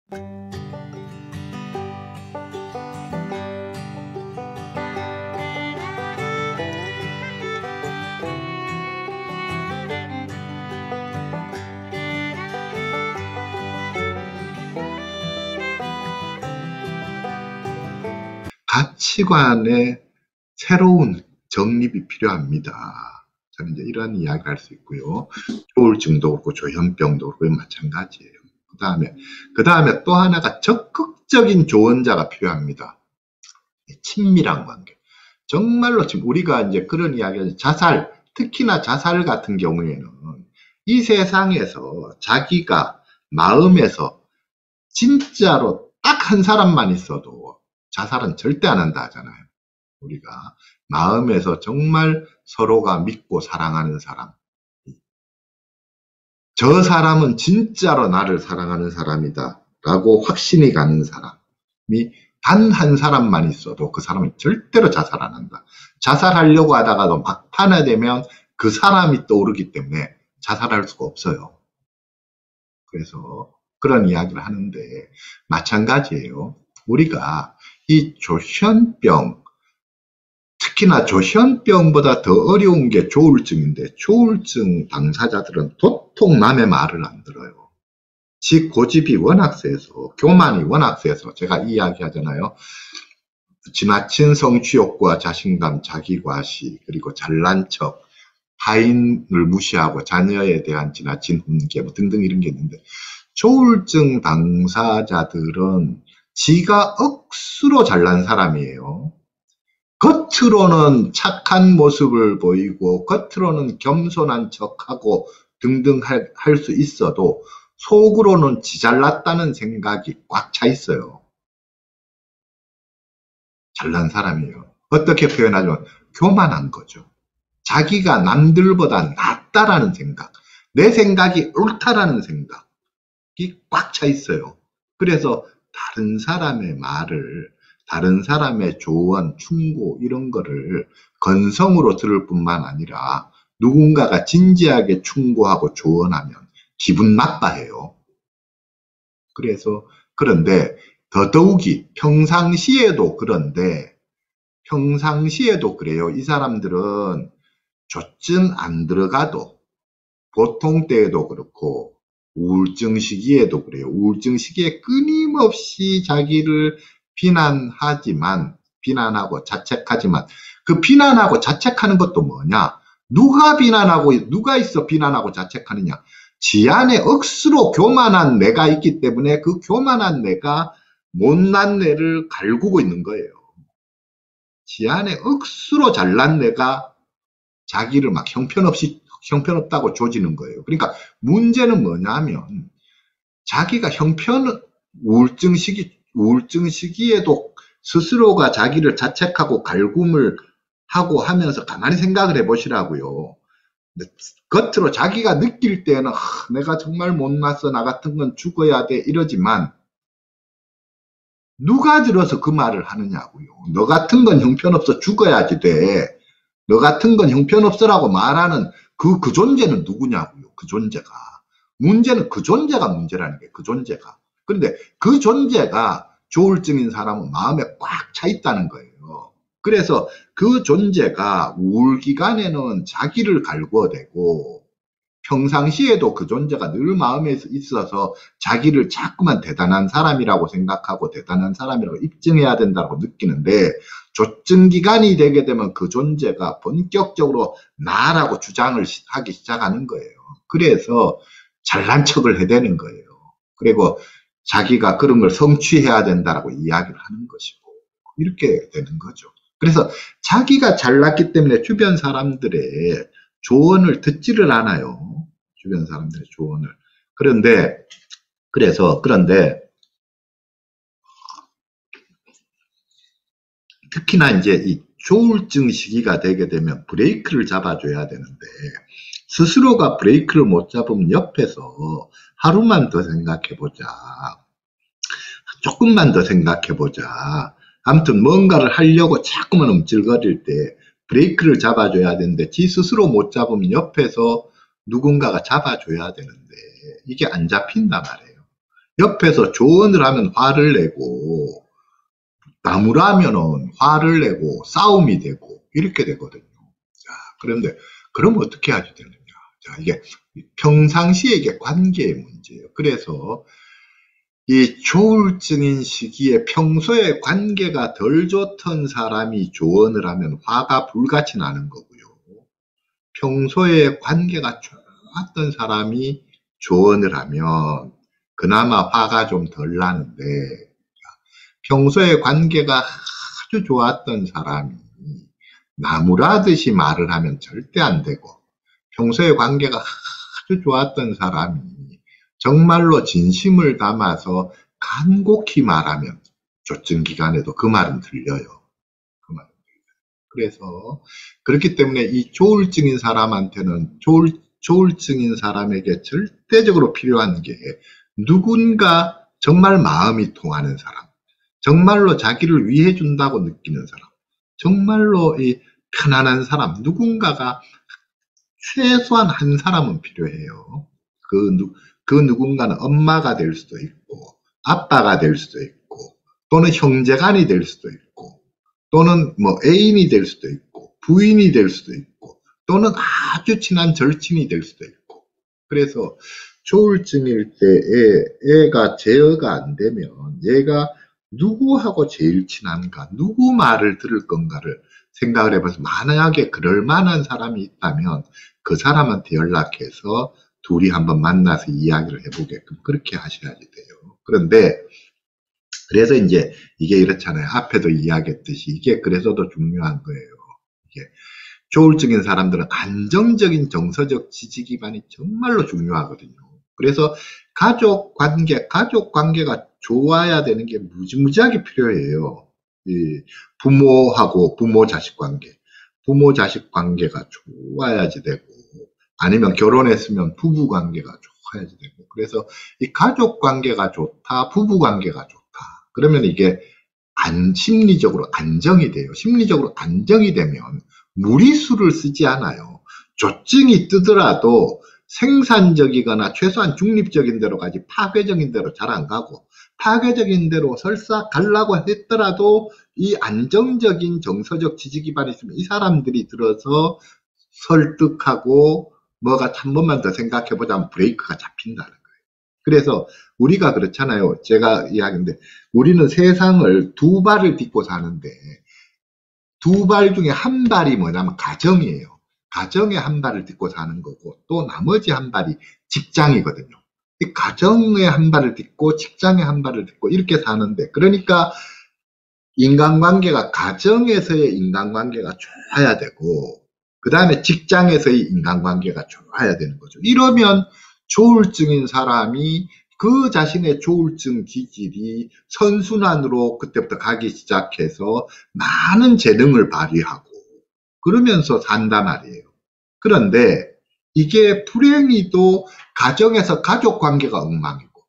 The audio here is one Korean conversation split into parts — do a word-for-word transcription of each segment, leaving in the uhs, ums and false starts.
가치관의 새로운 정립이 필요합니다. 저는 이제 이런 이야기를 할 수 있고요. 조울증도 그렇고 조현병도 그렇고 마찬가지예요. 그 다음에 그 다음에 또 하나가 적극적인 조언자가 필요합니다. 친밀한 관계. 정말로 지금 우리가 이제 그런 이야기를 자살, 특히나 자살 같은 경우에는 이 세상에서 자기가 마음에서 진짜로 딱 한 사람만 있어도 자살은 절대 안 한다 하잖아요. 우리가 마음에서 정말 서로가 믿고 사랑하는 사람, 저 사람은 진짜로 나를 사랑하는 사람이다 라고 확신이 가는 사람이 단 한 사람만 있어도 그 사람은 절대로 자살 안 한다. 자살하려고 하다가도 막판에 되면 그 사람이 떠오르기 때문에 자살할 수가 없어요. 그래서 그런 이야기를 하는데 마찬가지예요. 우리가 이 조현병, 특히나 조현병보다 더 어려운 게 조울증인데 조울증 당사자들은 도통 남의 말을 안 들어요. 즉 고집이 워낙 세서, 교만이 워낙 세서 제가 이야기 하잖아요. 지나친 성취욕과 자신감, 자기과시, 그리고 잘난 척, 타인을 무시하고 자녀에 대한 지나친 훈계 뭐 등등 이런 게 있는데 조울증 당사자들은 지가 억수로 잘난 사람이에요. 겉으로는 착한 모습을 보이고 겉으로는 겸손한 척하고 등등 할 수 있어도 속으로는 지 잘났다는 생각이 꽉 차 있어요. 잘난 사람이에요. 어떻게 표현하자면 교만한 거죠. 자기가 남들보다 낫다라는 생각, 내 생각이 옳다라는 생각이 꽉 차 있어요. 그래서 다른 사람의 말을, 다른 사람의 조언, 충고 이런 거를 건성으로 들을 뿐만 아니라 누군가가 진지하게 충고하고 조언하면 기분 나빠해요. 그래서 그런데 더더욱이 평상시에도 그런데 평상시에도 그래요. 이 사람들은 조증 안 들어가도 보통 때에도 그렇고 우울증 시기에도 그래요. 우울증 시기에 끊임없이 자기를 비난하지만 비난하고 자책하지만 그 비난하고 자책하는 것도 뭐냐? 누가 비난하고 누가 있어 비난하고 자책하느냐? 지 안에 억수로 교만한 내가 있기 때문에 그 교만한 내가 못난 내를 갈구고 있는 거예요. 지 안에 억수로 잘난 내가 자기를 막 형편없이 형편없다고 조지는 거예요. 그러니까 문제는 뭐냐면 자기가 형편 우울증 시기 우울증 시기에도 스스로가 자기를 자책하고 갈굼을 하고 하면서 가만히 생각을 해보시라고요. 겉으로 자기가 느낄 때는 아, 내가 정말 못났어, 나 같은 건 죽어야 돼 이러지만 누가 들어서 그 말을 하느냐고요. 너 같은 건 형편없어 죽어야지 돼. 너 같은 건 형편없어라고 말하는 그, 그 존재는 누구냐고요. 그 존재가. 문제는 그 존재가 문제라는 게 그 존재가. 그런데 그 존재가 조울증인 사람은 마음에 꽉 차 있다는 거예요. 그래서 그 존재가 우울기간에는 자기를 갈구어대고 평상시에도 그 존재가 늘 마음에 있어서 자기를 자꾸만 대단한 사람이라고 생각하고 대단한 사람이라고 입증해야 된다고 느끼는데 조증기간이 되게 되면 그 존재가 본격적으로 나라고 주장을 하기 시작하는 거예요. 그래서 잘난 척을 해대는 거예요. 그리고 자기가 그런 걸 성취해야 된다라고 이야기를 하는 것이고 이렇게 되는 거죠. 그래서 자기가 잘났기 때문에 주변 사람들의 조언을 듣지를 않아요. 주변 사람들의 조언을. 그런데 그래서 그런데 특히나 이제 이 조울증 시기가 되게 되면 브레이크를 잡아줘야 되는데 스스로가 브레이크를 못 잡으면 옆에서 하루만 더 생각해보자. 조금만 더 생각해보자. 아무튼 뭔가를 하려고 자꾸만 움찔거릴 때 브레이크를 잡아줘야 되는데 지 스스로 못 잡으면 옆에서 누군가가 잡아줘야 되는데 이게 안 잡힌단 말이에요. 옆에서 조언을 하면 화를 내고, 나무라면은 화를 내고 싸움이 되고 이렇게 되거든요. 자, 그런데 그럼 어떻게 하게 되느냐? 자, 이게 평상시에 이게 관계의 문제예요. 그래서 이 조울증인 시기에 평소에 관계가 덜 좋던 사람이 조언을 하면 화가 불같이 나는 거고요. 평소에 관계가 좋았던 사람이 조언을 하면 그나마 화가 좀 덜 나는데, 평소에 관계가 아주 좋았던 사람이 나무라듯이 말을 하면 절대 안 되고, 평소에 관계가 아주 좋았던 사람이 정말로 진심을 담아서 간곡히 말하면 조증 기간에도 그 말은 들려요. 그 말은 들려요. 그래서 그렇기 때문에 이 조울증인 사람한테는 조울, 조울증인 사람에게 절대적으로 필요한 게 누군가 정말 마음이 통하는 사람, 정말로 자기를 위해 준다고 느끼는 사람, 정말로 이 편안한 사람, 누군가가 최소한 한 사람은 필요해요. 그, 누, 그 누군가는 엄마가 될 수도 있고, 아빠가 될 수도 있고, 또는 형제간이 될 수도 있고, 또는 뭐 애인이 될 수도 있고, 부인이 될 수도 있고, 또는 아주 친한 절친이 될 수도 있고. 그래서 조울증일 때에 애가 제어가 안 되면 얘가 누구하고 제일 친한가, 누구 말을 들을 건가를 생각을 해봐서, 만약에 그럴 만한 사람이 있다면 그 사람한테 연락해서 둘이 한번 만나서 이야기를 해보게끔 그렇게 하셔야지 돼요. 그런데 그래서 이제 이게 이렇잖아요. 앞에도 이야기했듯이 이게 그래서 더 중요한 거예요. 이게 조울증인 사람들은 안정적인 정서적 지지 기반이 정말로 중요하거든요. 그래서 가족 관계, 가족 관계가 좋아야 되는 게 무지무지하게 필요해요. 이 부모하고 부모 자식 관계, 부모 자식 관계가 좋아야지 되고, 아니면 결혼했으면 부부 관계가 좋아야지 되고, 그래서 이 가족 관계가 좋다, 부부 관계가 좋다. 그러면 이게 안, 심리적으로 안정이 돼요. 심리적으로 안정이 되면 무리수를 쓰지 않아요. 조증이 뜨더라도 생산적이거나 최소한 중립적인 대로 가지 파괴적인 대로 잘 안 가고, 파괴적인 대로 설사 가려고 했더라도 이 안정적인 정서적 지지 기반이 있으면 이 사람들이 들어서 설득하고 뭐가 한 번만 더 생각해보자면 브레이크가 잡힌다는 거예요. 그래서 우리가 그렇잖아요. 제가 이야기인데, 우리는 세상을 두 발을 딛고 사는데 두 발 중에 한 발이 뭐냐면 가정이에요. 가정에 한 발을 딛고 사는 거고, 또 나머지 한 발이 직장이거든요. 이 가정에 한 발을 딛고 직장에 한 발을 딛고 이렇게 사는데, 그러니까 인간관계가, 가정에서의 인간관계가 좋아야 되고, 그 다음에 직장에서의 인간관계가 좋아야 되는 거죠. 이러면 조울증인 사람이 그 자신의 조울증 기질이 선순환으로 그때부터 가기 시작해서 많은 재능을 발휘하고 그러면서 산단 말이에요. 그런데 이게 불행히도 가정에서 가족 관계가 엉망이고,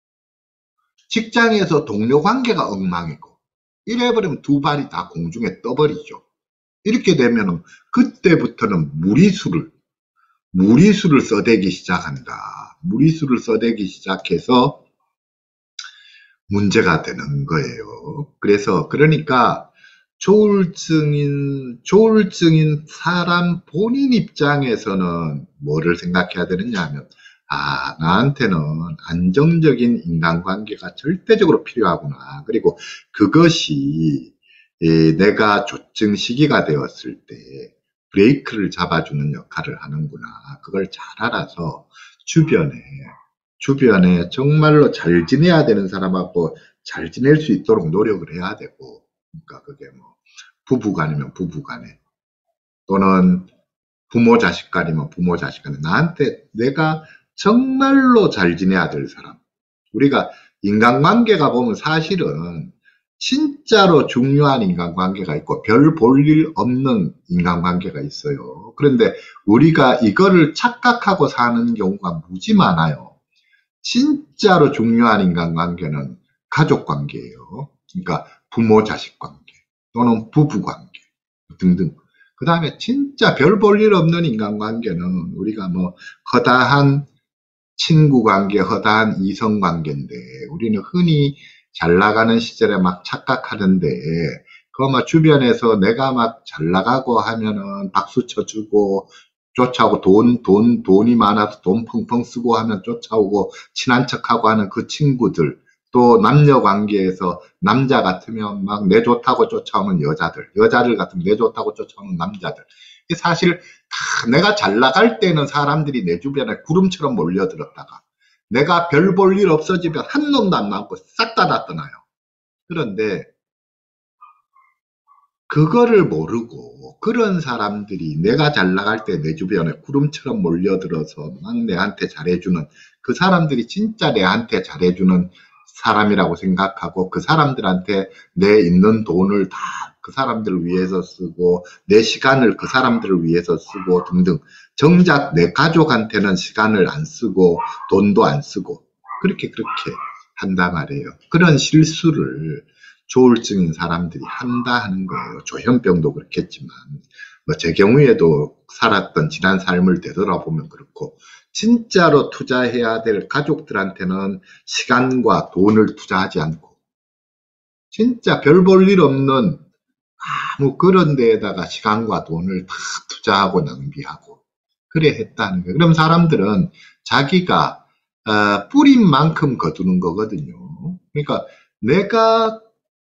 직장에서 동료 관계가 엉망이고, 이래버리면 두 발이 다 공중에 떠버리죠. 이렇게 되면 그때부터는 무리수를 무리수를 써대기 시작한다. 무리수를 써대기 시작해서 문제가 되는 거예요. 그래서 그러니까 조울증인 조울증인 사람 본인 입장에서는 뭐를 생각해야 되느냐 하면, 아, 나한테는 안정적인 인간관계가 절대적으로 필요하구나. 그리고 그것이 예, 내가 조증 시기가 되었을 때 브레이크를 잡아주는 역할을 하는구나. 그걸 잘 알아서 주변에, 주변에 정말로 잘 지내야 되는 사람하고 잘 지낼 수 있도록 노력을 해야 되고, 그러니까 그게 뭐 부부간이면 부부간에, 또는 부모 자식간이면 부모 자식간에, 나한테 내가 정말로 잘 지내야 될 사람. 우리가 인간관계가 보면 사실은 진짜로 중요한 인간관계가 있고 별 볼 일 없는 인간관계가 있어요. 그런데 우리가 이거를 착각하고 사는 경우가 무지 많아요. 진짜로 중요한 인간관계는 가족관계예요. 그러니까 부모 자식 관계 또는 부부관계 등등. 그 다음에 진짜 별 볼 일 없는 인간관계는 우리가 뭐 허다한 친구 관계, 허다한 이성 관계인데, 우리는 흔히 잘 나가는 시절에 막 착각하는데, 그거 막 주변에서 내가 막 잘 나가고 하면은 박수 쳐주고, 쫓아오고, 돈, 돈, 돈이 많아서 돈 펑펑 쓰고 하면 쫓아오고, 친한 척하고 하는 그 친구들, 또 남녀 관계에서 남자 같으면 막 내 좋다고 쫓아오는 여자들, 여자들 같으면 내 좋다고 쫓아오는 남자들. 사실 다 내가 잘 나갈 때는 사람들이 내 주변에 구름처럼 몰려들었다가 내가 별 볼 일 없어지면 한 놈도 안 남고 싹 다 다 떠나요. 그런데 그거를 모르고 그런 사람들이 내가 잘 나갈 때 내 주변에 구름처럼 몰려들어서 막 내한테 잘해주는 그 사람들이 진짜 내한테 잘해주는 사람이라고 생각하고 그 사람들한테 내 있는 돈을 다 그 사람들을 위해서 쓰고 내 시간을 그 사람들을 위해서 쓰고 등등 정작 내 가족한테는 시간을 안 쓰고 돈도 안 쓰고 그렇게 그렇게 한단 말이에요. 그런 실수를 조울증인 사람들이 한다 하는 거예요. 조현병도 그렇겠지만 뭐 제 경우에도 살았던 지난 삶을 되돌아보면 그렇고 진짜로 투자해야 될 가족들한테는 시간과 돈을 투자하지 않고 진짜 별 볼 일 없는 아무 그런 데에다가 시간과 돈을 다 투자하고 낭비하고 그래 했다는 거예요. 그럼 사람들은 자기가 어, 뿌린 만큼 거두는 거거든요. 그러니까 내가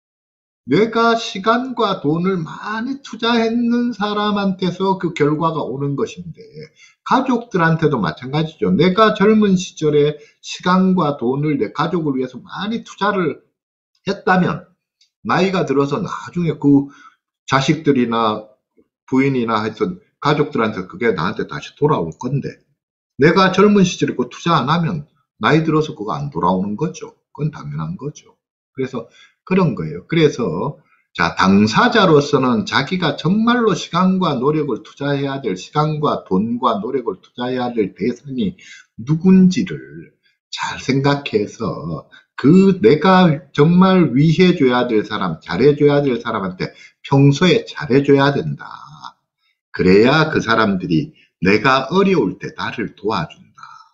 내가 시간과 돈을 많이 투자했는 사람한테서 그 결과가 오는 것인데 가족들한테도 마찬가지죠. 내가 젊은 시절에 시간과 돈을 내 가족을 위해서 많이 투자를 했다면 나이가 들어서 나중에 그 자식들이나 부인이나 하여튼 가족들한테 그게 나한테 다시 돌아올 건데 내가 젊은 시절에 그 투자 안 하면 나이 들어서 그거 안 돌아오는 거죠. 그건 당연한 거죠. 그래서 그런 거예요. 그래서 자 당사자로서는 자기가 정말로 시간과 노력을 투자해야 될 시간과 돈과 노력을 투자해야 될 대상이 누군지를 잘 생각해서 그 내가 정말 위해줘야 될 사람, 잘해줘야 될 사람한테 평소에 잘해줘야 된다. 그래야 그 사람들이 내가 어려울 때 나를 도와준다.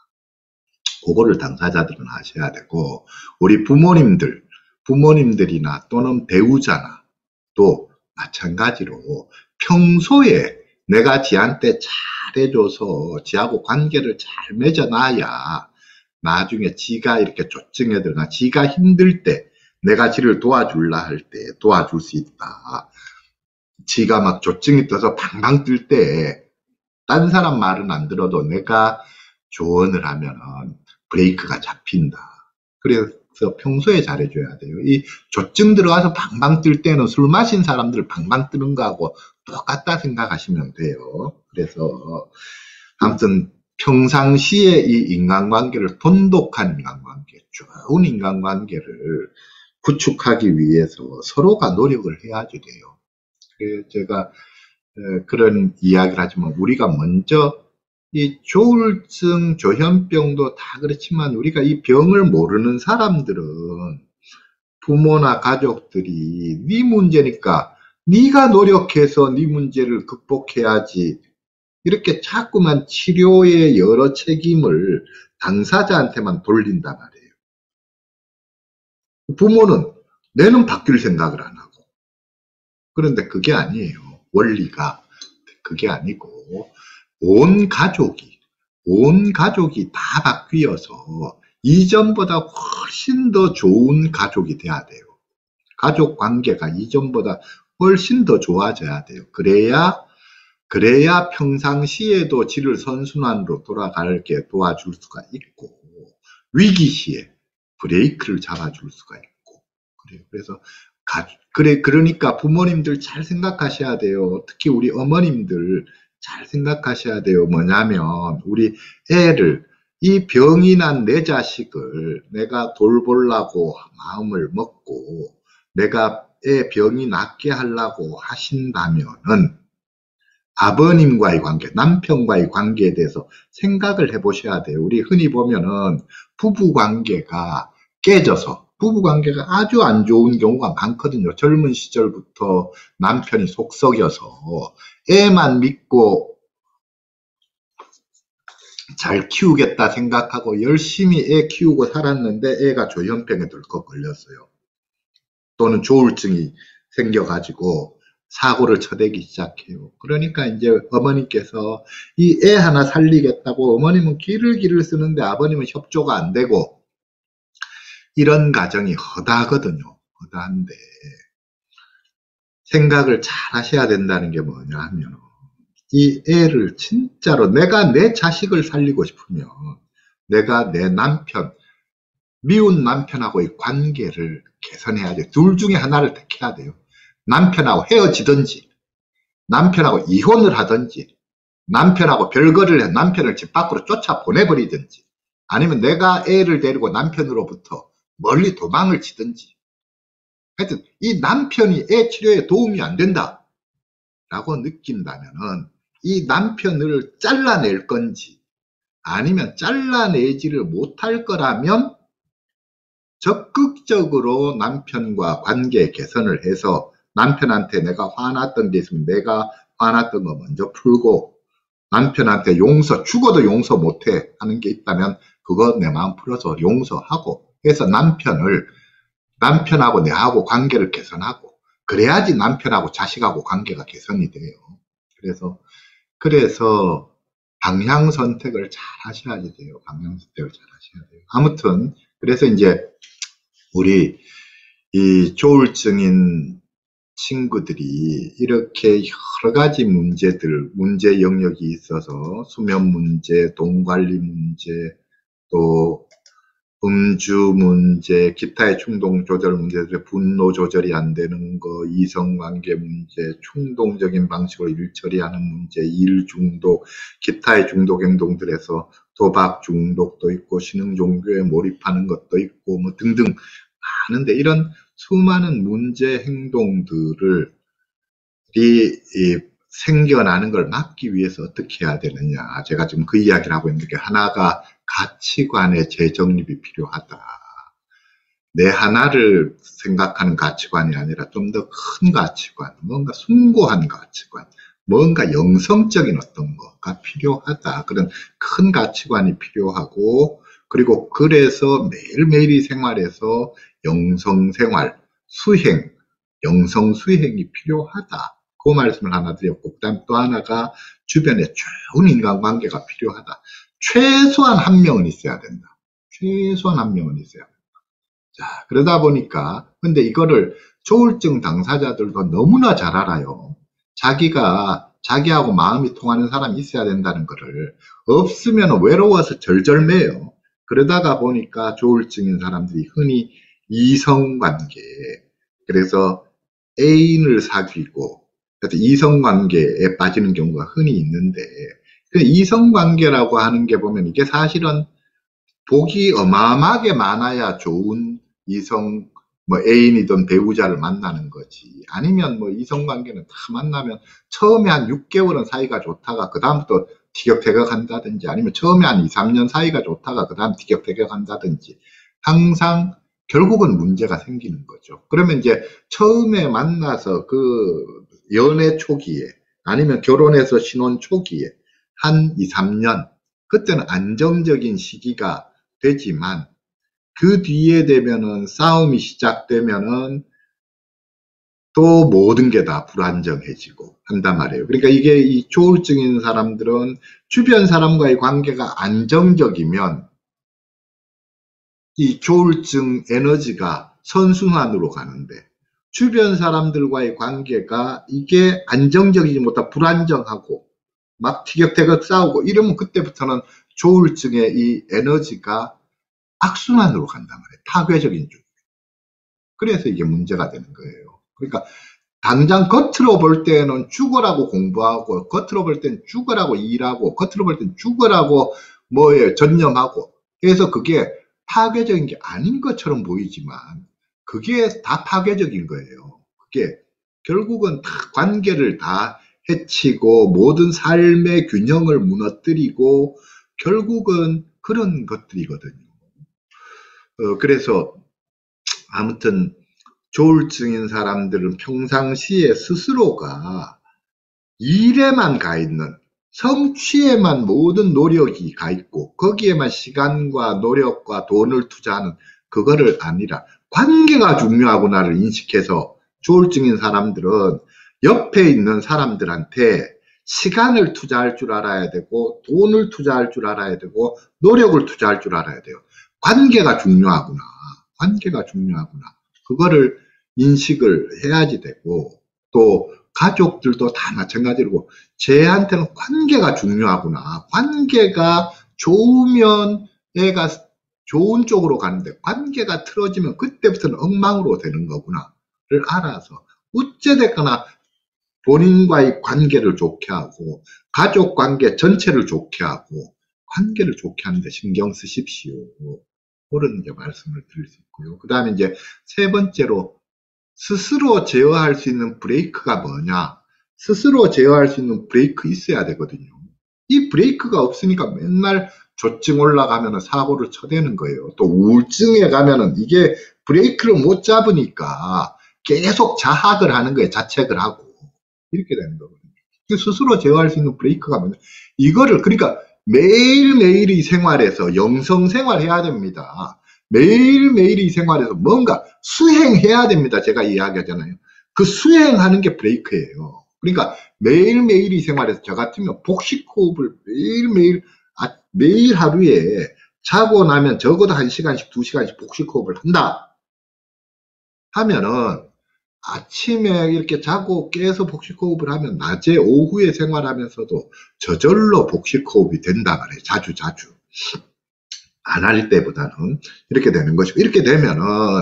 그거를 당사자들은 하셔야 되고 우리 부모님들, 부모님들이나 또는 배우자나 또 마찬가지로 평소에 내가 지한테 잘해줘서 지하고 관계를 잘 맺어놔야 나중에 지가 이렇게 조증에 들어가 지가 힘들 때 내가 지를 도와줄라 할 때 도와줄 수 있다. 지가 막 조증이 떠서 방방 뜰 때 딴 사람 말은 안 들어도 내가 조언을 하면은 브레이크가 잡힌다. 그래서 평소에 잘해줘야 돼요. 이 조증 들어가서 방방 뜰 때는 술 마신 사람들 방방 뜨는 거하고 똑같다 생각하시면 돼요. 그래서 아무튼 평상시에 이 인간관계를 돈독한 인간관계, 좋은 인간관계를 구축하기 위해서 서로가 노력을 해야지 돼요. 그래서 제가 그런 이야기를 하지만 우리가 먼저 이 조울증, 조현병도 다 그렇지만 우리가 이 병을 모르는 사람들은 부모나 가족들이 네 문제니까 네가 노력해서 네 문제를 극복해야지 이렇게 자꾸만 치료의 여러 책임을 당사자한테만 돌린단 말이에요. 부모는 내는 바뀔 생각을 안 하고 그런데 그게 아니에요. 원리가 그게 아니고 온 가족이 온 가족이 다 바뀌어서 이전보다 훨씬 더 좋은 가족이 돼야 돼요. 가족 관계가 이전보다 훨씬 더 좋아져야 돼요. 그래야 그래야 평상시에도 지를 선순환으로 돌아가게 도와줄 수가 있고 위기 시에 브레이크를 잡아줄 수가 있고 그래요. 그래서 가, 그래 그러니까 부모님들 잘 생각하셔야 돼요. 특히 우리 어머님들 잘 생각하셔야 돼요. 뭐냐면 우리 애를 이 병이 난 내 자식을 내가 돌보려고 마음을 먹고 내가 애 병이 낫게 하려고 하신다면은 아버님과의 관계, 남편과의 관계에 대해서 생각을 해보셔야 돼요. 우리 흔히 보면은 부부 관계가 깨져서 부부 관계가 아주 안 좋은 경우가 많거든요. 젊은 시절부터 남편이 속 썩여서 애만 믿고 잘 키우겠다 생각하고 열심히 애 키우고 살았는데 애가 조현병에 덜컥 걸렸어요. 또는 조울증이 생겨가지고 사고를 쳐대기 시작해요. 그러니까 이제 어머니께서 이 애 하나 살리겠다고 어머님은 길을 길을 쓰는데 아버님은 협조가 안 되고 이런 가정이 허다하거든요. 허다한데 생각을 잘 하셔야 된다는 게 뭐냐 하면 이 애를 진짜로 내가 내 자식을 살리고 싶으면 내가 내 남편, 미운 남편하고의 관계를 개선해야 돼요. 둘 중에 하나를 택해야 돼요. 남편하고 헤어지든지 남편하고 이혼을 하든지 남편하고 별거를 해 남편을 집 밖으로 쫓아 보내버리든지 아니면 내가 애를 데리고 남편으로부터 멀리 도망을 치든지 하여튼 이 남편이 애 치료에 도움이 안 된다 라고 느낀다면은 이 남편을 잘라낼 건지 아니면 잘라내지를 못할 거라면 적극적으로 남편과 관계 개선을 해서 남편한테 내가 화났던 게 있으면 내가 화났던 거 먼저 풀고 남편한테 용서, 죽어도 용서 못해 하는 게 있다면 그거 내 마음 풀어서 용서하고 해서 남편을 남편하고 내하고 관계를 개선하고 그래야지 남편하고 자식하고 관계가 개선이 돼요. 그래서 그래서 방향 선택을 잘 하셔야 돼요. 방향 선택을 잘 하셔야 돼요. 아무튼 그래서 이제 우리 이 조울증인 친구들이 이렇게 여러 가지 문제들, 문제 영역이 있어서 수면 문제, 돈 관리 문제, 또 음주 문제, 기타의 충동 조절 문제, 분노 조절이 안 되는 거, 이성관계 문제, 충동적인 방식으로 일 처리하는 문제, 일 중독, 기타의 중독 행동들에서 도박 중독도 있고, 신흥 종교에 몰입하는 것도 있고, 뭐 등등 많은데 이런 수많은 문제 행동들을 이, 이 생겨나는 걸 막기 위해서 어떻게 해야 되느냐. 제가 지금 그 이야기를 하고 있는 게 하나가 가치관의 재정립이 필요하다. 내 하나를 생각하는 가치관이 아니라 좀 더 큰 가치관, 뭔가 숭고한 가치관, 뭔가 영성적인 어떤 거가 필요하다. 그런 큰 가치관이 필요하고 그리고 그래서 매일매일의 생활에서 영성생활, 수행, 영성 수행이 필요하다. 그 말씀을 하나 드렸고 그 다음 또 하나가 주변에 좋은 인간관계가 필요하다. 최소한 한 명은 있어야 된다. 최소한 한 명은 있어야 된다. 자, 그러다 보니까 근데 이거를 조울증 당사자들도 너무나 잘 알아요. 자기가 자기하고 마음이 통하는 사람이 있어야 된다는 거를 없으면 외로워서 절절매요. 그러다가 보니까 조울증인 사람들이 흔히 이성관계 그래서 애인을 사귀고 이성관계에 빠지는 경우가 흔히 있는데 그 이성관계라고 하는 게 보면 이게 사실은 복이 어마어마하게 많아야 좋은 이성 뭐 애인이든 배우자를 만나는 거지 아니면 뭐 이성관계는 다 만나면 처음에 한 육 개월은 사이가 좋다가 그 다음부터 티격태격 한다든지 아니면 처음에 한 이, 삼 년 사이가 좋다가 그 다음 티격태격 한다든지 항상 결국은 문제가 생기는 거죠. 그러면 이제 처음에 만나서 그 연애 초기에 아니면 결혼해서 신혼 초기에 한 이, 삼 년 그때는 안정적인 시기가 되지만 그 뒤에 되면은 싸움이 시작되면은 또 모든 게 다 불안정해지고 한단 말이에요. 그러니까 이게 이 조울증인 사람들은 주변 사람과의 관계가 안정적이면 이 조울증 에너지가 선순환으로 가는데 주변 사람들과의 관계가 이게 안정적이지 못하고 불안정하고 막 티격태격 싸우고 이러면 그때부터는 조울증의 이 에너지가 악순환으로 간단 말이에요. 파괴적인 쪽. 그래서 이게 문제가 되는 거예요. 그러니까 당장 겉으로 볼 때는 죽어라고 공부하고 겉으로 볼 때는 죽어라고 일하고 겉으로 볼 때는 죽어라고 뭐에 전념하고 그래서 그게 파괴적인 게 아닌 것처럼 보이지만 그게 다 파괴적인 거예요. 그게 결국은 다 관계를 다 해치고 모든 삶의 균형을 무너뜨리고 결국은 그런 것들이거든요. 어, 그래서 아무튼 조울증인 사람들은 평상시에 스스로가 일에만 가 있는 성취에만 모든 노력이 가 있고 거기에만 시간과 노력과 돈을 투자하는 그거를 아니라 관계가 중요하구나를 인식해서 조울증인 사람들은 옆에 있는 사람들한테 시간을 투자할 줄 알아야 되고 돈을 투자할 줄 알아야 되고 노력을 투자할 줄 알아야 돼요. 관계가 중요하구나. 관계가 중요하구나. 그거를 인식을 해야지 되고 또 가족들도 다 마찬가지로 쟤한테는 관계가 중요하구나. 관계가 좋으면 애가 좋은 쪽으로 가는데 관계가 틀어지면 그때부터는 엉망으로 되는 거구나를 알아서 어찌됐거나 본인과의 관계를 좋게 하고 가족 관계 전체를 좋게 하고 관계를 좋게 하는데 신경 쓰십시오. 그런 이제 말씀을 드릴 수 있고요. 그 다음에 이제 세 번째로 스스로 제어할 수 있는 브레이크가 뭐냐? 스스로 제어할 수 있는 브레이크 있어야 되거든요. 이 브레이크가 없으니까 맨날 조증 올라가면 사고를 쳐대는 거예요. 또 우울증에 가면은 이게 브레이크를 못 잡으니까 계속 자학을 하는 거예요. 자책을 하고. 이렇게 되는 거거든요. 스스로 제어할 수 있는 브레이크가 뭐냐? 이거를 그러니까 매일매일의 생활에서 영성생활 해야 됩니다. 매일매일의 생활에서 뭔가 수행해야 됩니다. 제가 이야기하잖아요. 그 수행하는 게 브레이크예요. 그러니까 매일매일의 생활에서 저 같으면 복식호흡을 매일매일 아, 매일 하루에 자고 나면 적어도 한 시간씩 두 시간씩 복식호흡을 한다 하면은 아침에 이렇게 자고 깨서 복식호흡을 하면 낮에 오후에 생활하면서도 저절로 복식호흡이 된다 말이에요. 자주 자주 안 할 때보다는 이렇게 되는 것이고, 이렇게 되면은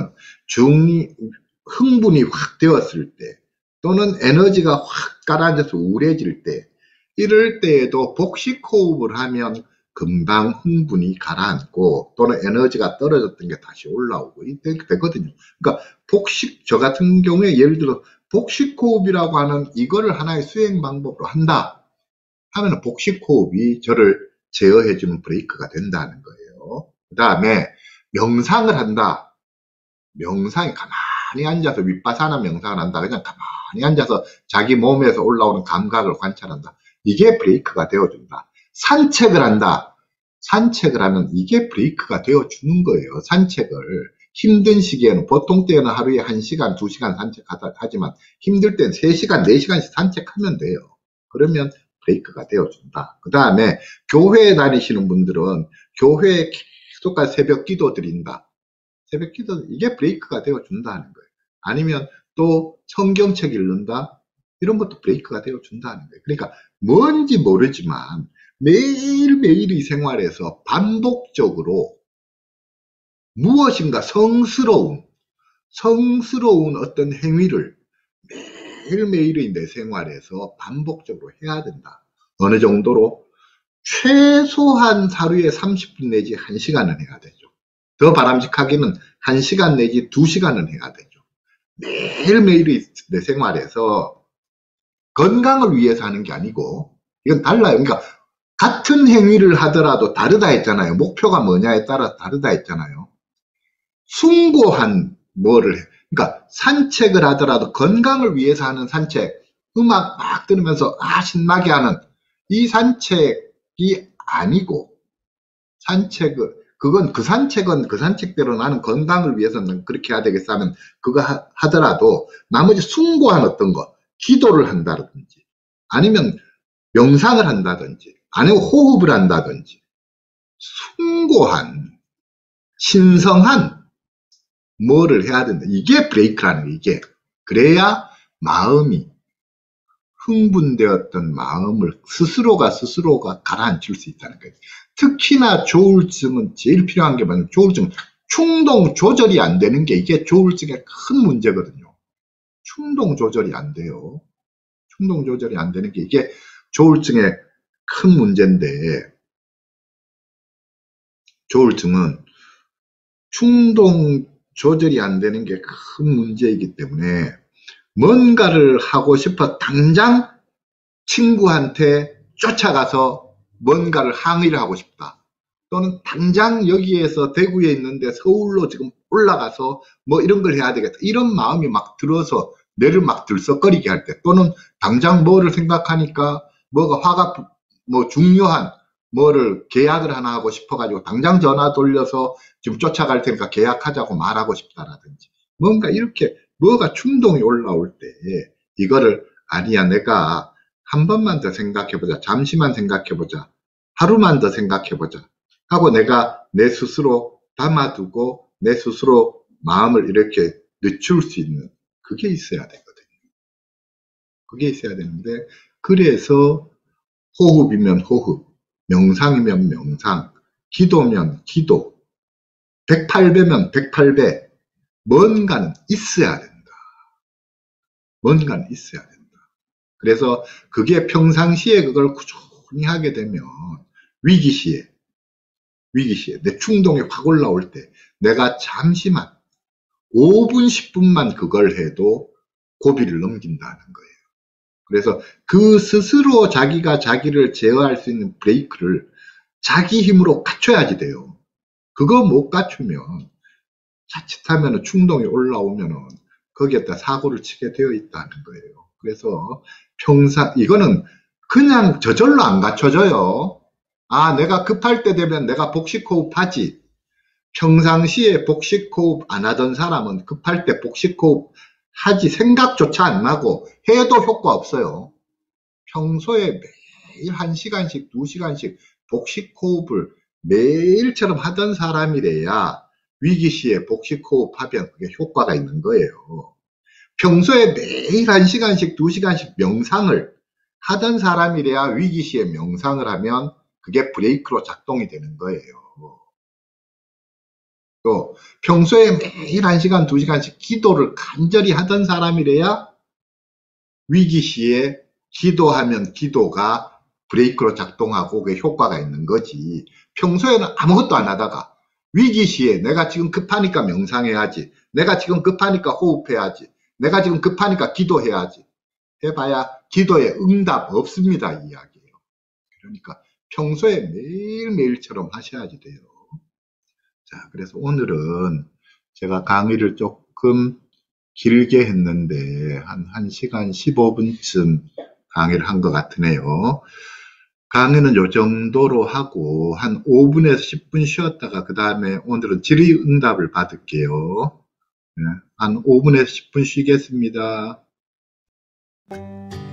중 흥분이 확 되었을 때 또는 에너지가 확 가라앉아서 우울해질 때, 이럴 때에도 복식호흡을 하면 금방 흥분이 가라앉고 또는 에너지가 떨어졌던 게 다시 올라오고 이렇게 되거든요. 그러니까 복식, 저 같은 경우에 예를 들어 복식호흡이라고 하는 이거를 하나의 수행 방법으로 한다 하면 복식호흡이 저를 제어해주는 브레이크가 된다는 거예요. 그 다음에 명상을 한다. 명상이 가만히 앉아서 윗바사나 명상을 한다. 그냥 가만히 앉아서 자기 몸에서 올라오는 감각을 관찰한다. 이게 브레이크가 되어준다. 산책을 한다. 산책을 하면 이게 브레이크가 되어주는 거예요. 산책을. 힘든 시기에는 보통 때는 하루에 한 시간, 두 시간 산책하지만 힘들 땐 세 시간, 네 시간씩 산책하면 돼요. 그러면 브레이크가 되어준다. 그 다음에 교회에 다니시는 분들은 교회에 계속 새벽 기도 드린다. 새벽 기도, 이게 브레이크가 되어준다는 거예요. 아니면 또 성경책 읽는다. 이런 것도 브레이크가 되어준다는 거예요. 그러니까 뭔지 모르지만 매일매일의 생활에서 반복적으로 무엇인가 성스러운, 성스러운 어떤 행위를 매일매일의 내 생활에서 반복적으로 해야 된다. 어느 정도로? 최소한 하루에 삼십 분 내지 한 시간은 해야 되죠. 더 바람직하게는 한 시간 내지 두 시간은 해야 되죠. 매일매일의 내 생활에서 건강을 위해서 하는 게 아니고, 이건 달라요. 그러니까 같은 행위를 하더라도 다르다 했잖아요. 목표가 뭐냐에 따라 다르다 했잖아요. 숭고한 뭐를 해. 그러니까 산책을 하더라도 건강을 위해서 하는 산책, 음악 막 들으면서 아 신나게 하는 이 산책이 아니고, 산책을 그건 그 산책은 그 산책대로 나는 건강을 위해서는 그렇게 해야 되겠어 하면 그거 하, 하더라도 나머지 숭고한 어떤 거, 기도를 한다든지 아니면 명상을 한다든지 아니면 호흡을 한다든지 숭고한 신성한 뭐를 해야 된다. 이게 브레이크라는 거, 이게. 그래야 마음이 흥분되었던 마음을 스스로가 스스로가 가라앉힐 수 있다는 거예요. 특히나 조울증은 제일 필요한 게 뭐냐면 조울증, 충동 조절이 안 되는 게 이게 조울증의 큰 문제거든요. 충동 조절이 안 돼요. 충동 조절이 안 되는 게 이게 조울증의 큰 문제인데, 조울증은 충동 조절이 안 되는 게 큰 문제이기 때문에 뭔가를 하고 싶어 당장 친구한테 쫓아가서 뭔가를 항의를 하고 싶다. 또는 당장 여기에서 대구에 있는데 서울로 지금 올라가서 뭐 이런 걸 해야 되겠다. 이런 마음이 막 들어서 뇌를 막 들썩거리게 할 때, 또는 당장 뭐를 생각하니까 뭐가 화가 뭐 중요한 뭐를 계약을 하나 하고 싶어가지고 당장 전화 돌려서 지금 쫓아갈 테니까 계약하자고 말하고 싶다라든지 뭔가 이렇게 뭐가 충동이 올라올 때 이거를 아니야 내가 한 번만 더 생각해보자 잠시만 생각해보자 하루만 더 생각해보자 하고 내가 내 스스로 담아두고 내 스스로 마음을 이렇게 늦출 수 있는 그게 있어야 되거든요. 그게 있어야 되는데 그래서 호흡이면 호흡, 명상이면 명상, 기도면 기도, 백팔 배면 백팔 배 뭔가는 있어야 된다. 뭔가는 있어야 된다. 그래서 그게 평상시에 그걸 꾸준히 하게 되면 위기시에 위기시에 내 충동이 확 올라올 때 내가 잠시만 오 분 십 분만 그걸 해도 고비를 넘긴다는 거예요. 그래서 그 스스로 자기가 자기를 제어할 수 있는 브레이크를 자기 힘으로 갖춰야지 돼요. 그거 못 갖추면 자칫하면 충동이 올라오면 거기에다 사고를 치게 되어 있다는 거예요. 그래서 평상 이거는 그냥 저절로 안 갖춰져요. 아 내가 급할 때 되면 내가 복식호흡 하지. 평상시에 복식호흡 안 하던 사람은 급할 때 복식호흡 하지 생각조차 안 나고 해도 효과 없어요. 평소에 매일 한 시간씩 두 시간씩 복식호흡을 매일처럼 하던 사람이래야 위기시에 복식호흡 하면 그게 효과가 있는 거예요. 평소에 매일 한 시간씩 두 시간씩 명상을 하던 사람이래야 위기시에 명상을 하면 그게 브레이크로 작동이 되는 거예요. 또 평소에 매일 한 시간 두 시간씩 기도를 간절히 하던 사람이래야 위기시에 기도하면 기도가 브레이크로 작동하고 그게 효과가 있는 거지. 평소에는 아무것도 안 하다가 위기시에 내가 지금 급하니까 명상해야지. 내가 지금 급하니까 호흡해야지. 내가 지금 급하니까 기도해야지. 해봐야 기도에 응답 없습니다. 이 이야기예요. 그러니까 평소에 매일매일처럼 하셔야지 돼요. 자, 그래서 오늘은 제가 강의를 조금 길게 했는데 한 1시간 십오 분쯤 강의를 한 것 같으네요. 강의는 요 정도로 하고 한 오 분에서 십 분 쉬었다가 그 다음에 오늘은 질의응답을 받을게요. 네, 한 오 분에서 십 분 쉬겠습니다.